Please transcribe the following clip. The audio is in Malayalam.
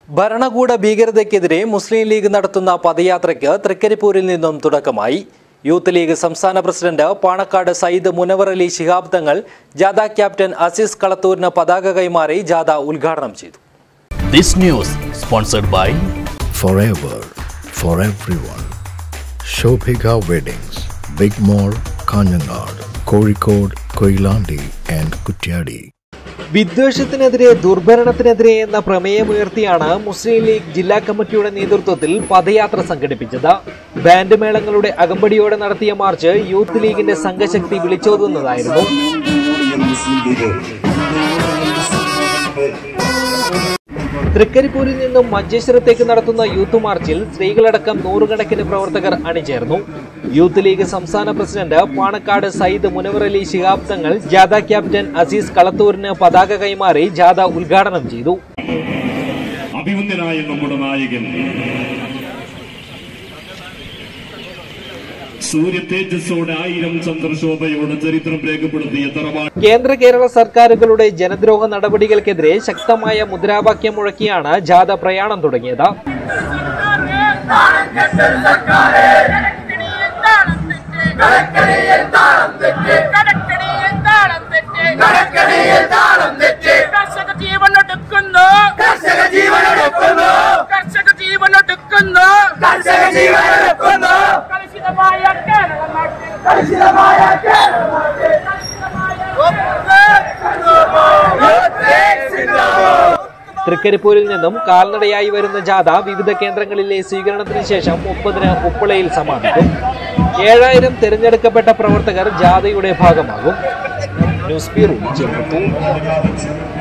ഭരണകൂട ഭീകരതയ്ക്കെതിരെ മുസ്ലിം ലീഗ് നടത്തുന്ന പദയാത്രയ്ക്ക് തൃക്കരിപ്പൂരിൽ നിന്നും തുടക്കമായി. യൂത്ത് ലീഗ് സംസ്ഥാന പ്രസിഡന്റ് പാണക്കാട് സയ്യിദ് മുനവർ അലി ശിഹാബ് തങ്ങൾ ജാഥ ക്യാപ്റ്റൻ അസീസ് കളത്തൂരിന് പതാക കൈമാറി ജാഥ ഉദ്ഘാടനം ചെയ്തു. This news sponsored by Forever for everyone. Shobhika Weddings, Big Mall, Kanyanad, Kozhikode, Koilandi and Kutyadi. വിദ്വേഷത്തിനെതിരെ ദുർഭരണത്തിനെതിരെ എന്ന പ്രമേയമുയർത്തിയാണ് മുസ്ലിം ലീഗ് ജില്ലാ കമ്മിറ്റിയുടെ നേതൃത്വത്തിൽ പദയാത്ര സംഘടിപ്പിച്ചത്. ബാൻഡ് മേളങ്ങളുടെ അകമ്പടിയോടെ നടത്തിയ മാർച്ച് യൂത്ത് ലീഗിന്റെ സംഘശക്തി വിളിച്ചോതുന്നതായിരുന്നു. തൃക്കരിപ്പൂരിൽ നിന്നും മഞ്ചേശ്വരത്തേക്ക് നടത്തുന്ന യൂത്ത് മാർച്ചിൽ സ്ത്രീകളടക്കം നൂറുകണക്കിന് പ്രവർത്തകർ അണിചേർന്നു. യൂത്ത് ലീഗ് സംസ്ഥാന പ്രസിഡന്റ് പാണക്കാട് സയ്യിദ് മുനവർ അലി ശിഹാബ് തങ്ങൾ ജാഥ ക്യാപ്റ്റൻ അസീസ് കളത്തൂരിന് പതാക കൈമാറി ജാഥ ഉദ്ഘാടനം ചെയ്തു. അഭിമന്യനായ നമ്മുടെ നായകൻ സൂര്യ തേജസ്സോടെ 1000 ചന്ദ്രശോഭയോടെ ചരിത്രം രേഖപ്പെടുത്തിയ കേന്ദ്ര കേരള സർക്കാരുകളുടെ ജനദ്രോഹ നടപടികൾക്കെതിരെ ശക്തമായ മുദ്രാവാക്യം മുഴക്കിയാണ് ജാഥ പ്രയാണം തുടങ്ങിയത്. തൃക്കരിപ്പൂരിൽ നിന്നും കാൽനടയായി വരുന്ന ജാഥ വിവിധ കേന്ദ്രങ്ങളിലെ സ്വീകരണത്തിന് ശേഷം 30-ന് ഉപ്പളയിൽ സമാപിക്കും. 7000 തിരഞ്ഞെടുക്കപ്പെട്ട പ്രവർത്തകർ ജാഥയുടെ ഭാഗമാകും. News bureau, ചെറുപ്പൂർ.